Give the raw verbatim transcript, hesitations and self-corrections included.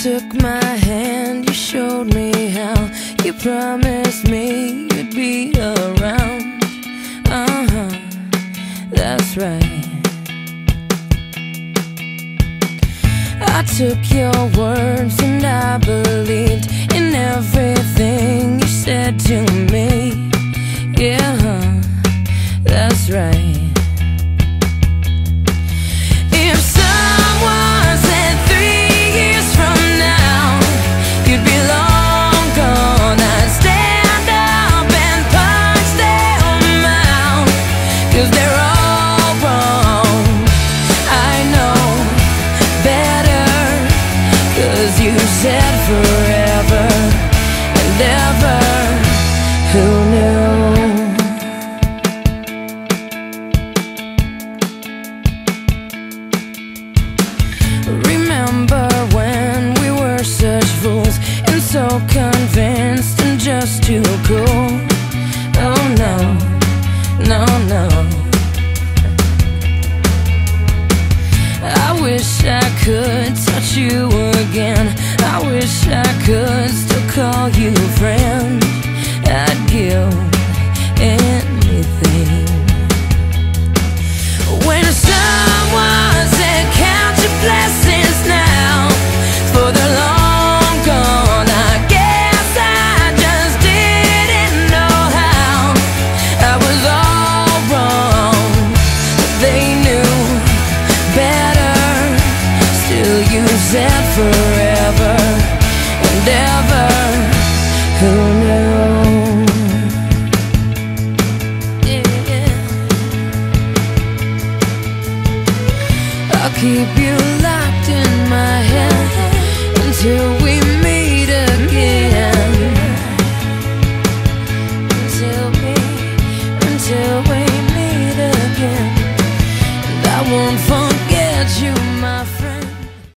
took my hand, you showed me how. You promised me you'd be around. Uh-huh, that's right. I took your words and I believed in everything you said to me. Yeah, that's right. If someone said three years from now you'd be long gone, I'd stand up and punch them out, 'cause they're all wrong. I know better, 'cause you said forever and ever. Who knew? Remember when we were such fools and so convinced and just too cool? Oh no, no, no. I wish I could touch you again. I wish I could still call you friend. I'd give anything. When someone said count your blessings now, for the long gone, I guess I just didn't know how. I was all wrong, but they knew better. Still you said forever and ever. Who knew? I'll keep you locked in my head until